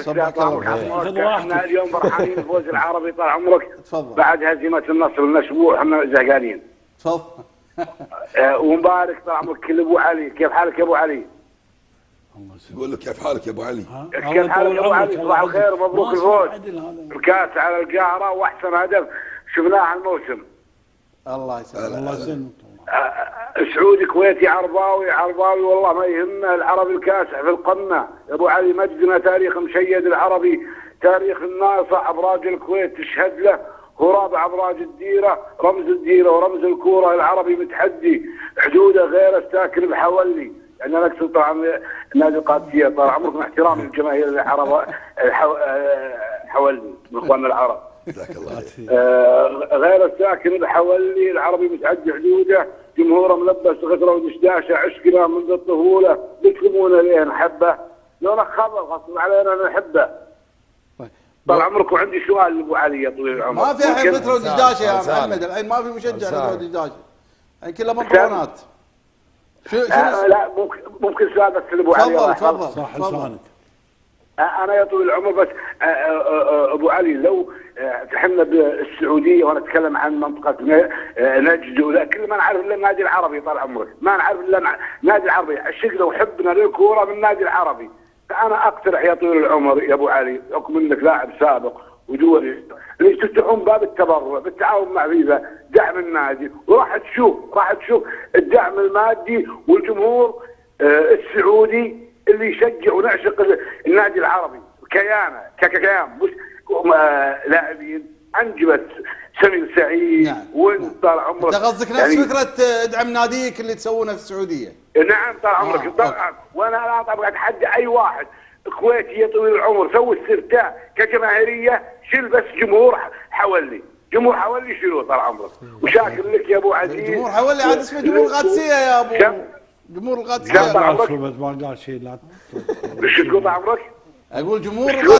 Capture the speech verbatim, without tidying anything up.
صبحك الله بالخير. احنا اليوم فرحانين بفوز العربي طال عمرك. تفضل. بعد هزيمه النصر لنا اسبوع احنا زهقانين. تفضل. آه ومبارك طال عمرك كل ابو علي، كيف حالك يا ابو علي؟ يقول لك كيف حالك يا ابو علي؟ كيف حالك يا ابو علي؟ صباح الخير ومبروك الفوز. الكاس على القاهره واحسن هدف شفناه الموسم. الله يسلمك. الله يسلمك. سعودي كويتي عرباوي عرباوي والله ما يهمنا، العربي الكاسح في القمه يا ابو علي، مجدنا تاريخ مشيد العربي، تاريخ الناصع، ابراج الكويت تشهد له، هو رابع ابراج الديره، رمز الديره ورمز الكوره، العربي متحدي، حدوده غير الساكن بحولي، يعني انا اقصد طبعا نادي القادسيه طال عمرك مع احترامي للجماهير العرب حولي من اخواننا العرب. جزاك الله آه غير الساكن بحولي، العربي متعدي حدوده، جمهوره ملبس غدره ودشداشه، عشقنا منذ الطفوله، بتكمونا ليه نحبه، لو خبر غصب علينا نحبه. طال عمرك. وعندي سؤال لابو علي يا طويل العمر. ما في الحين غدره ودشداشه يا محمد، الحين ما في مشجع غدره ودشداشه، الحين كلها مبرونات. شو شو آه لا ممكن ممكن سؤال بس لابو علي. تفضل تفضل. صح لسانك. انا يا طويل العمر بس ابو علي، لو تحنا بالسعوديه وانا اتكلم عن منطقه نجد ولا كل ما نعرف الا النادي العربي طال عمرك، ما نعرف الا النادي العربي، الشقه وحبنا للكوره من النادي العربي. فانا اقترح يا طويل العمر يا ابو علي، بحكم انك لاعب سابق ودولي، اللي تفتحون باب التبرع بالتعاون مع فيفا، دعم النادي، وراح تشوف راح تشوف الدعم المادي والجمهور السعودي اللي يشجع ونعشق النادي العربي كيانه ككيان، مش لاعبين. انجبت سمير سعيد. نعم. وانت طال عمرك انت قصدك نفس يعني فكره ادعم ناديك اللي تسوونها في السعوديه؟ نعم طال عمرك. آه. طبعا. وانا لا طبعا اتحدى اي واحد كويتي يا طويل العمر، سوي السرتاء كجماهيريه، شيل بس جمهور حولي، جمهور حولي شيلوه طال عمرك. وشاكر لك يا ابو عزيز. جمهور حولي عاد اسمه جمهور القادسيه يا ابو. جمهور القادسيه. ما قال شيء، لا شو تقول طال عمرك؟ اقول جمهور